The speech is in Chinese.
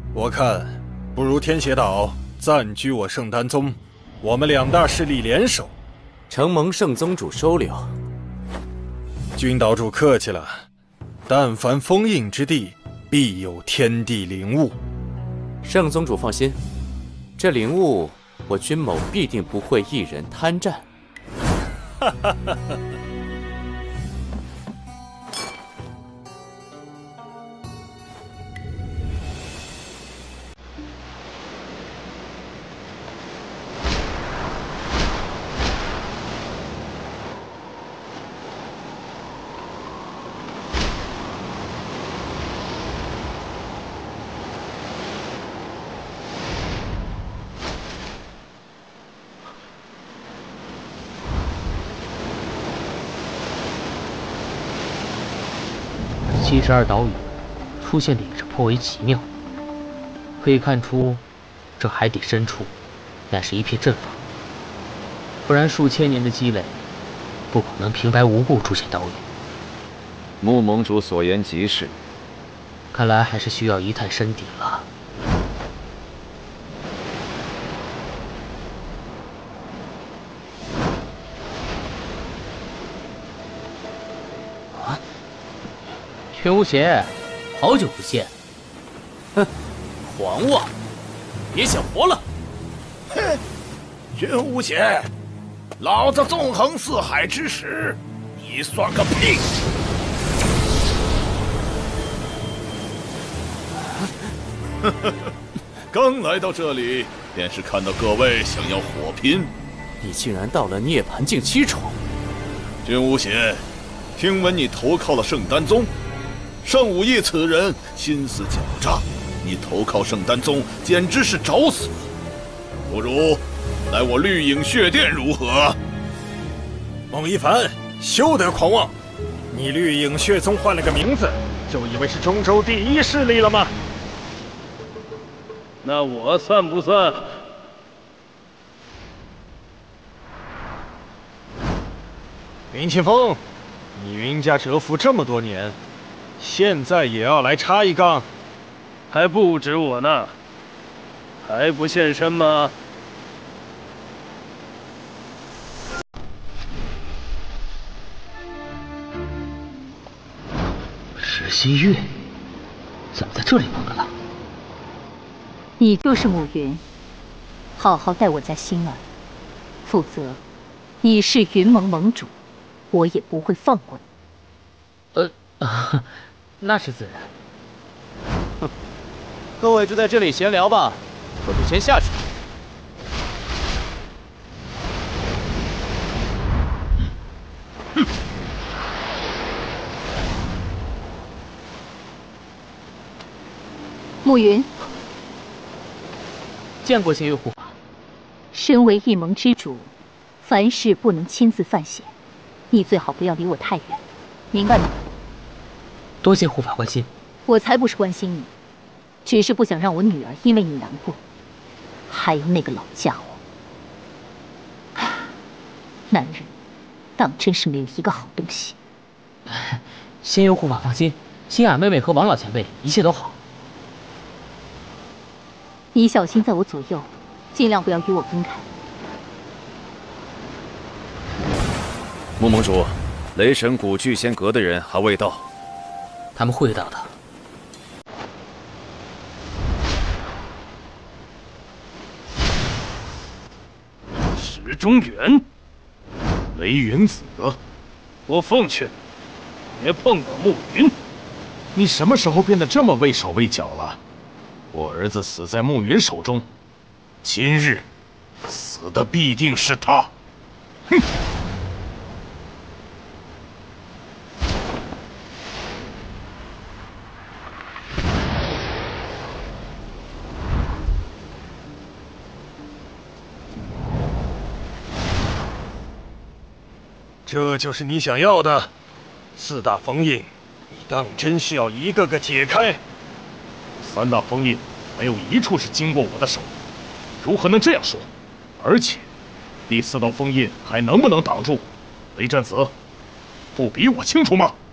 我看，不如天邪岛暂居我圣丹宗，我们两大势力联手。 承蒙圣宗主收留。 君岛主客气了，但凡封印之地，必有天地灵物。 圣宗主放心，这灵物我君某必定不会一人贪占。 哈哈哈哈。 72岛屿出现的也是颇为奇妙，可以看出，这海底深处乃是一片阵法，不然数千年的积累，不可能平白无故出现岛屿。 穆盟主所言极是， 看来还是需要一探深底了。全无邪，好久不见。 哼，狂妄，别想活了！ 哼，君无邪，老子纵横四海之时，你算个屁！刚来到这里，便是看到各位想要火拼， 你竟然到了涅槃境7重！ 君无邪，听闻你投靠了圣丹宗。圣武义此人心思狡诈，你投靠圣丹宗简直是找死！不如来我绿影血殿如何？ 孟一凡，休得狂妄！你绿影血宗换了个名字，就以为是中州第一势力了吗？ 那我算不算？ 云清风，你云家蛰伏这么多年。现在也要来插一杠， 还不止我呢，还不现身吗？ 石新月，怎么在这里碰到了？ 你就是慕云，好好待我家心儿，否则，你是云盟盟主，我也不会放过你。 那是自然。 哼，各位就在这里闲聊吧，我就先下去。 慕云， 见过仙月护法。 身为一盟之主，凡事不能亲自犯险，你最好不要离我太远，明白吗？ 多谢护法关心。 我才不是关心你，只是不想让我女儿因为你难过。还有那个老家伙，男人当真是没有一个好东西。 仙游护法放心，心雅妹妹和王老前辈一切都好。 你小心在我左右，尽量不要与我分开。 穆盟主，雷神谷聚仙阁的人还未到。 他们会到的。 石中原，雷云子，我奉劝你别碰到慕云。 你什么时候变得这么畏手畏脚了？我儿子死在慕云手中，今日死的必定是他。哼！ 这就是你想要的4大封印，你当真是要一个个解开 ？3大封印没有一处是经过我的手，如何能这样说？而且，第4道封印还能不能挡住？雷震子，不比我清楚吗？